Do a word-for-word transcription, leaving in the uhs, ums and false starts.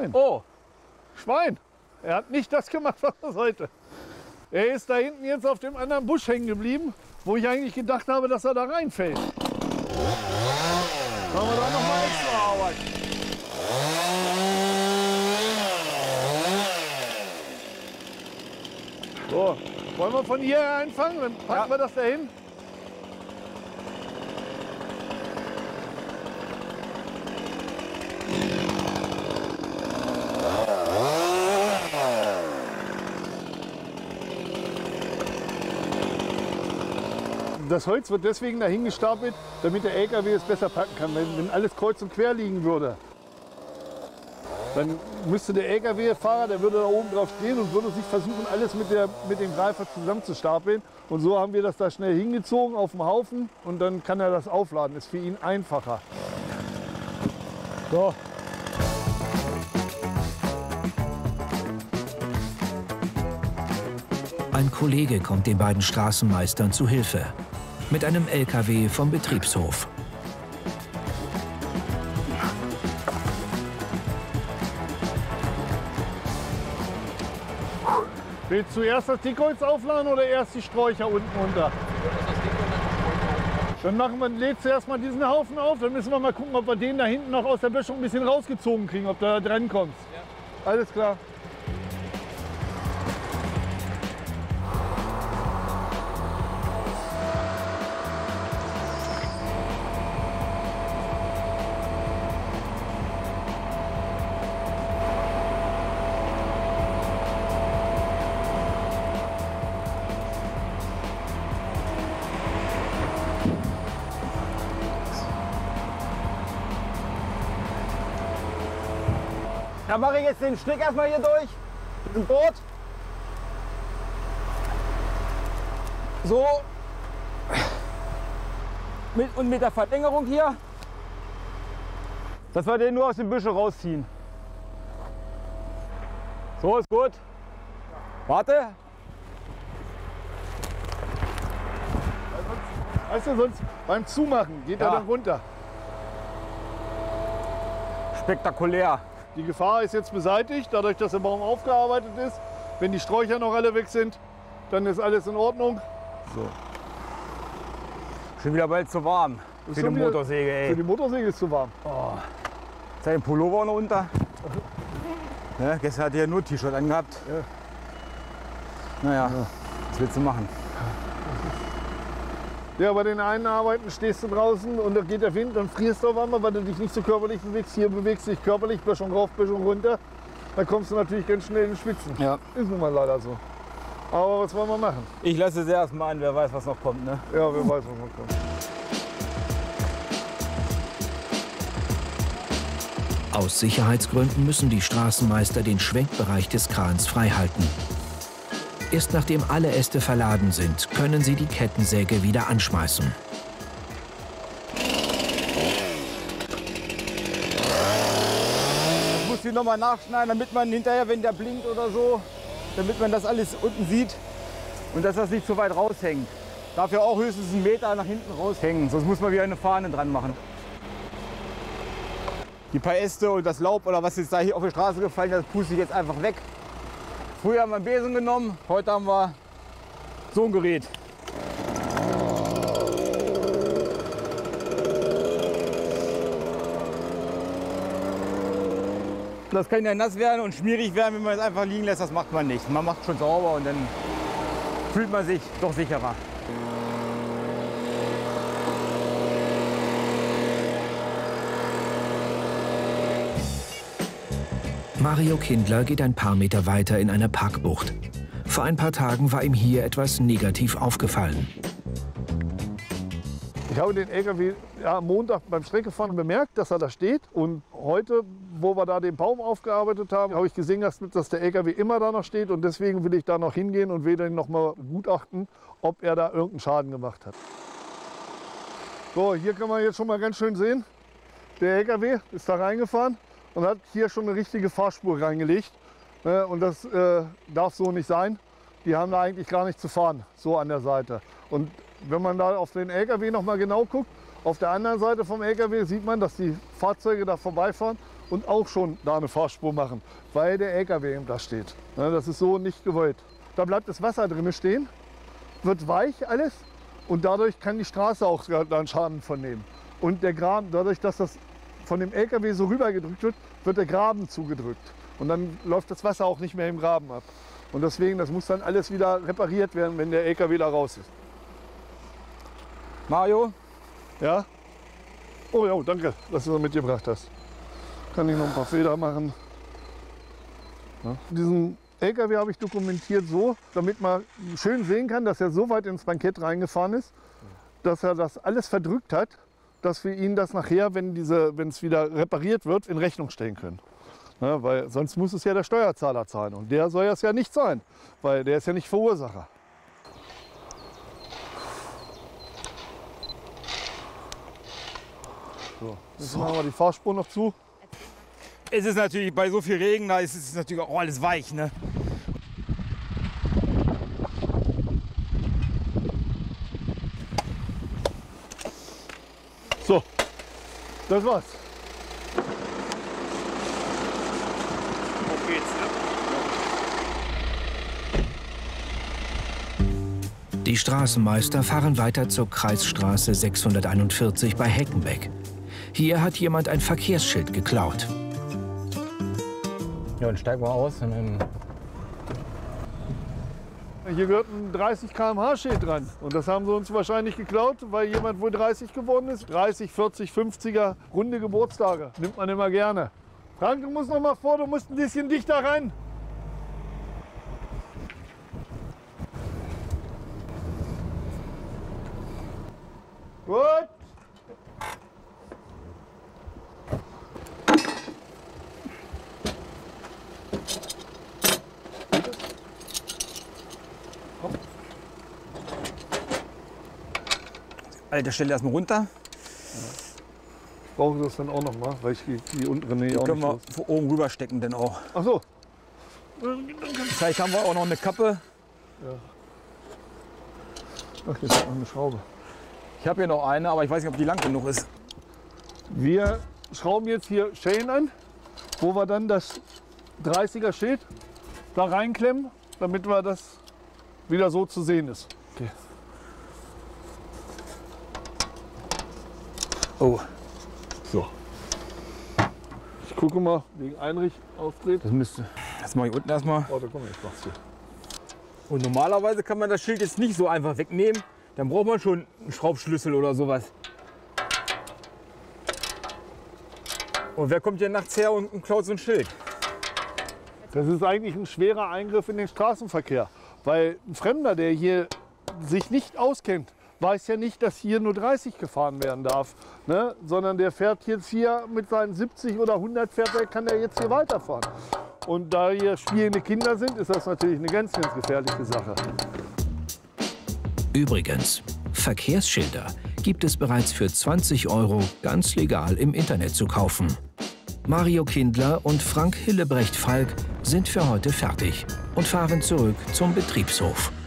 Schwein. Oh, Schwein. Er hat nicht das gemacht, was er sollte. Er ist da hinten jetzt auf dem anderen Busch hängen geblieben, wo ich eigentlich gedacht habe, dass er da reinfällt. Machen wir da noch mal extra Arbeit. So, wollen wir von hier einfangen? Dann packen Ja. wir das dahin. Das Holz wird deswegen dahin gestapelt, damit der L K W es besser packen kann. Wenn, wenn alles kreuz und quer liegen würde, dann müsste der L K W-Fahrer, der würde da oben drauf stehen und würde sich versuchen, alles mit, der, mit dem Greifer zusammenzustapeln. Und so haben wir das da schnell hingezogen auf dem Haufen und dann kann er das aufladen. Ist für ihn einfacher. So. Ein Kollege kommt den beiden Straßenmeistern zu Hilfe. Mit einem L K W vom Betriebshof. Willst du erst das Dickholz aufladen oder erst die Sträucher unten runter? Dann machen wir, lädst du erstmal diesen Haufen auf, dann müssen wir mal gucken, ob wir den da hinten noch aus der Böschung ein bisschen rausgezogen kriegen, ob du da dran kommst. Ja. Alles klar. dann mache ich jetzt den Strick erstmal hier durch mit dem Boot. So. Mit, und mit der Verlängerung hier, dass wir den nur aus den Büschen rausziehen. So, ist gut. Warte. Weißt du, sonst beim Zumachen geht Ja. er dann runter. Spektakulär. Die Gefahr ist jetzt beseitigt, dadurch, dass der Baum aufgearbeitet ist. Wenn die Sträucher noch alle weg sind, dann ist alles in Ordnung. So. Schon wieder bald zu warm Ist für die schon wieder- Motorsäge, Für ey. die Motorsäge ist zu warm. Ist dein Pullover noch unter? Ja, gestern hat er ja nur T-Shirt angehabt. Ja. Naja, was willst du machen? Ja, bei den einen Arbeiten stehst du draußen und da geht der Wind, dann frierst du auf einmal, weil du dich nicht so körperlich bewegst. Hier bewegst du dich körperlich, Böschung rauf, Böschung runter. Da kommst du natürlich ganz schnell in Schwitzen. Ja. Ist nun mal leider so. Aber was wollen wir machen? Ich lasse es erstmal an, wer weiß, was noch kommt. Ne? Ja, wer weiß, was noch kommt. Aus Sicherheitsgründen müssen die Straßenmeister den Schwenkbereich des Krans freihalten. Erst nachdem alle Äste verladen sind, können sie die Kettensäge wieder anschmeißen. Ich muss die nochmal nachschneiden, damit man hinterher, wenn der blinkt oder so, damit man das alles unten sieht und dass das nicht so weit raushängt. Darf ja auch höchstens einen Meter nach hinten raushängen, sonst muss man wieder eine Fahne dran machen. Die paar Äste und das Laub oder was jetzt da hier auf die Straße gefallen ist, das puste ich jetzt einfach weg. Früher haben wir einen Besen genommen, heute haben wir so ein Gerät. Das kann ja nass werden und schmierig werden, wenn man es einfach liegen lässt. Das macht man nicht. Man macht schon sauber und dann fühlt man sich doch sicherer. Mario Kindler geht ein paar Meter weiter in eine Parkbucht. Vor ein paar Tagen war ihm hier etwas negativ aufgefallen. Ich habe den L K W ja, am Montag beim Streckefahren bemerkt, dass er da steht. Und heute, wo wir da den Baum aufgearbeitet haben, habe ich gesehen, dass, dass der L K W immer da noch steht. Und deswegen will ich da noch hingehen und will den noch mal gutachten, ob er da irgendeinen Schaden gemacht hat. So, hier kann man jetzt schon mal ganz schön sehen, der L K W ist da reingefahren und hat hier schon eine richtige Fahrspur reingelegt. Und das äh, darf so nicht sein. Die haben da eigentlich gar nicht zu fahren, so an der Seite. Und wenn man da auf den L K W noch mal genau guckt, auf der anderen Seite vom L K W sieht man, dass die Fahrzeuge da vorbeifahren und auch schon da eine Fahrspur machen, weil der L K W eben da steht. Ja, das ist so nicht gewollt. Da bleibt das Wasser drin stehen, wird weich alles und dadurch kann die Straße auch da einen Schaden von nehmen. Und der Graben, dadurch, dass das von dem L K W so rübergedrückt wird, wird der Graben zugedrückt. Und dann läuft das Wasser auch nicht mehr im Graben ab. Und deswegen, das muss dann alles wieder repariert werden, wenn der L K W da raus ist. Mario? Ja? Oh ja, danke, dass du das mitgebracht hast. Kann ich noch ein paar Feder machen. Ja. Diesen L K W habe ich dokumentiert so, damit man schön sehen kann, dass er so weit ins Bankett reingefahren ist, dass er das alles verdrückt hat, dass wir ihn das nachher, wenn diese, wenn es wieder repariert wird, in Rechnung stellen können. Ja, weil sonst muss es ja der Steuerzahler zahlen und der soll es ja nicht sein, weil der ist ja nicht Verursacher. So, jetzt so. Machen wir die Fahrspur noch zu. Es ist natürlich bei so viel Regen, da ist es natürlich auch alles weich, ne? So, das war's. Auf geht's, ja. Die Straßenmeister fahren weiter zur Kreisstraße sechshunderteinundvierzig bei Heckenbeck. Hier hat jemand ein Verkehrsschild geklaut. Ja, dann steigen wir aus und dann. Hier gehört ein dreißig Kilometer pro Stunde Schild dran. Und das haben sie uns wahrscheinlich geklaut, weil jemand wohl dreißig geworden ist. dreißig, vierzig, fünfziger, runde Geburtstage. Nimmt man immer gerne. Frank, du musst noch mal vor, du musst ein bisschen dichter rein. Gut. Alter, stell erstmal runter. Brauche das dann auch noch mal, weil ich die, die unteren Nähe auch können nicht wir los. von oben rüber stecken dann auch. Ach so. Vielleicht haben wir auch noch eine Kappe. Ja. Ach, jetzt ist noch eine Schraube. Ich habe hier noch eine, aber ich weiß nicht, ob die lang genug ist. Wir schrauben jetzt hier Schellen an, wo wir dann das dreißiger Schild da reinklemmen, damit wir das wieder so zu sehen ist. Okay. Oh. So. Ich gucke mal, wegen Einrich aufdreht. Das müsste. Das mache ich unten erstmal. Oh, da komm, ich mach's hier. Und normalerweise kann man das Schild jetzt nicht so einfach wegnehmen. Dann braucht man schon einen Schraubschlüssel oder sowas. Und wer kommt hier nachts her und klaut so ein Schild? Das ist eigentlich ein schwerer Eingriff in den Straßenverkehr. Weil ein Fremder, der hier sich nicht auskennt, weiß ja nicht, dass hier nur dreißig gefahren werden darf. Ne? Sondern der fährt jetzt hier mit seinen siebzig oder hundert, fährt, der, kann der jetzt hier weiterfahren. Und da hier spielende Kinder sind, ist das natürlich eine ganz, ganz gefährliche Sache. Übrigens, Verkehrsschilder gibt es bereits für zwanzig Euro ganz legal im Internet zu kaufen. Mario Kindler und Frank Hillebrecht Falk sind für heute fertig und fahren zurück zum Betriebshof.